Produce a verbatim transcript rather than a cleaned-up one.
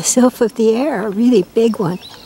sylph of the air, a really big one.